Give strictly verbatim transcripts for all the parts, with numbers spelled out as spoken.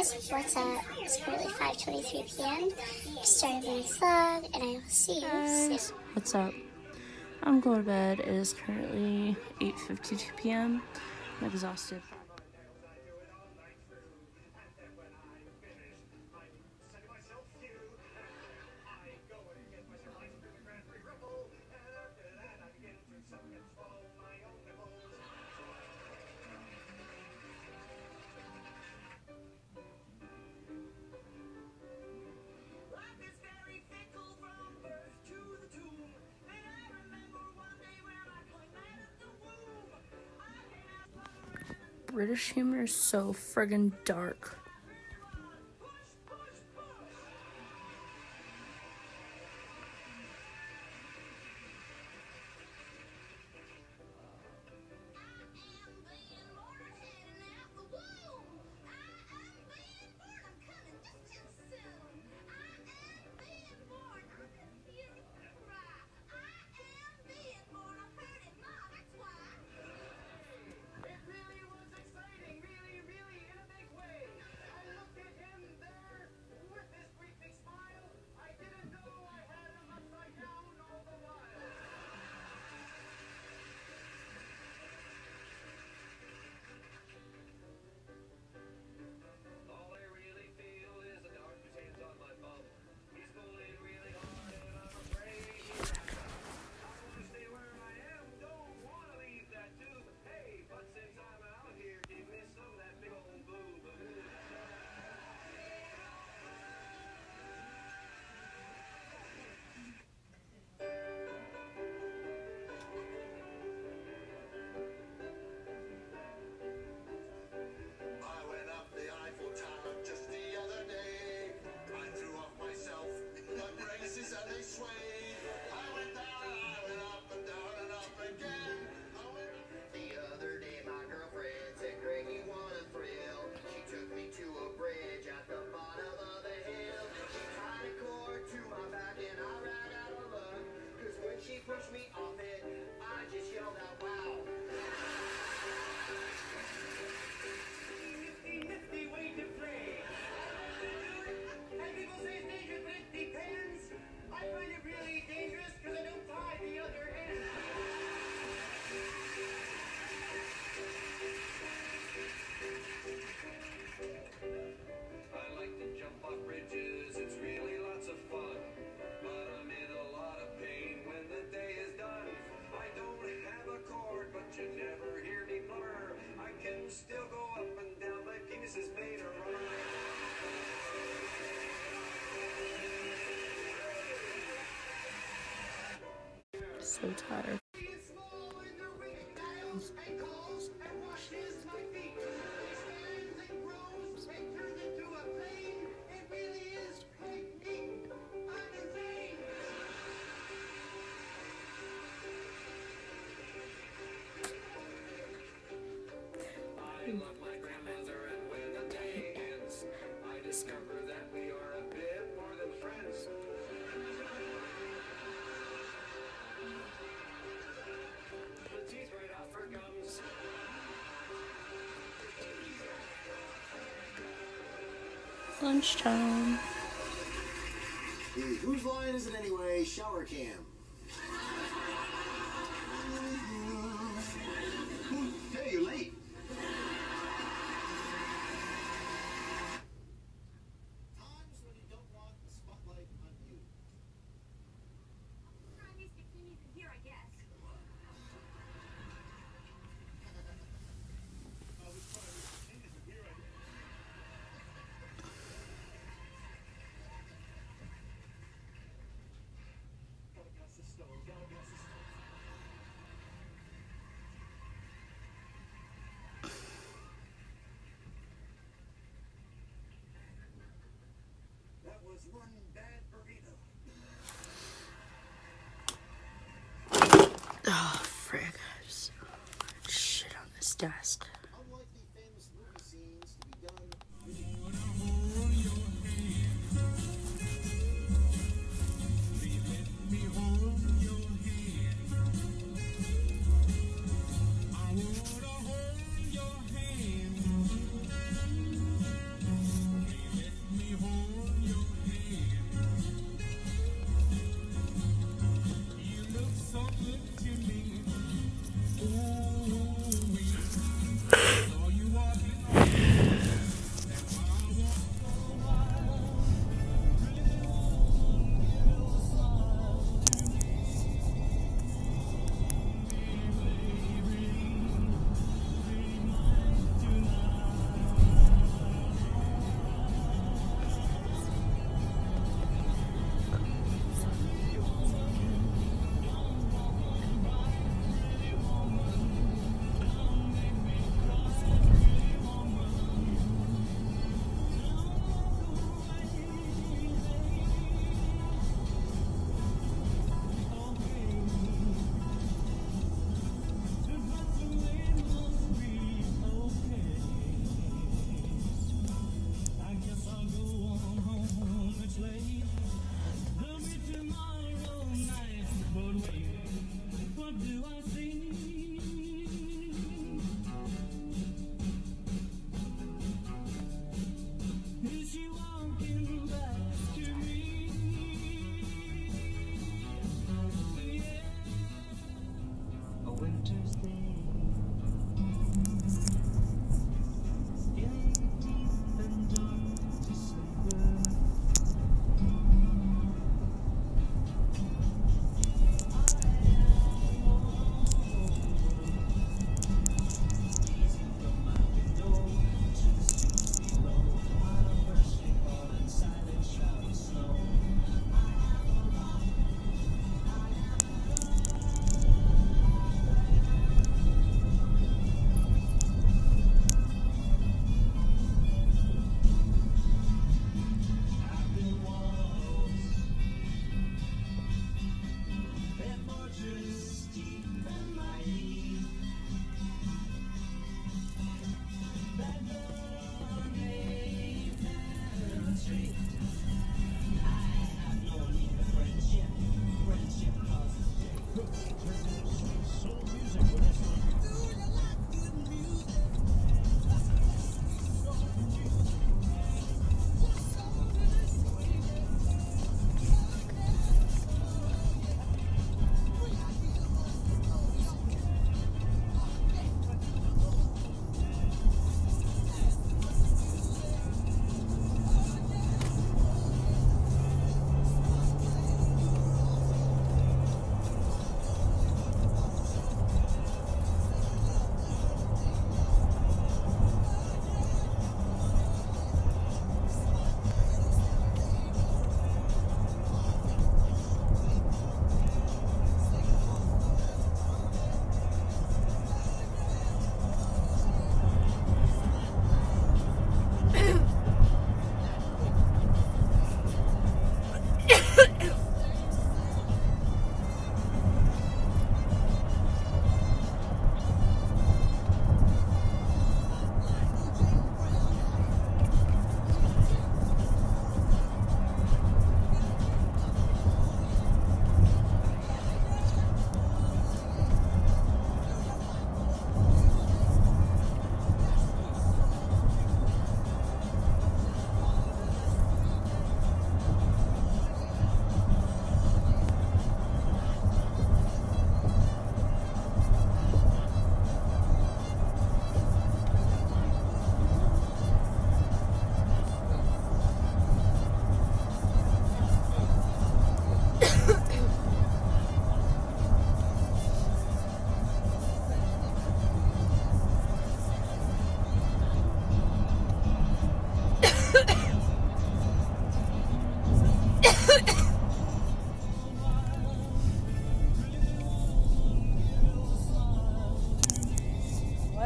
guys, what's up? It's currently five twenty-three p m Starting my vlog, and I will see you soon. What's up? I'm going to bed. It is currently eight fifty-two p m I'm exhausted. British humor is so friggin' dark. So tired. Lunchtime. Hey, whose line is it anyway? Shower cam. Hey, you're late. Times when you don't want the spotlight on you. Mister Kinney's in here, I guess. One bad burrito. Oh, frig. I just shit on this desk. Unlike the famous movie scenes to be done.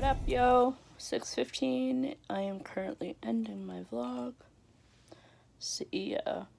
up, yo? six fifteen. I am currently ending my vlog. See ya.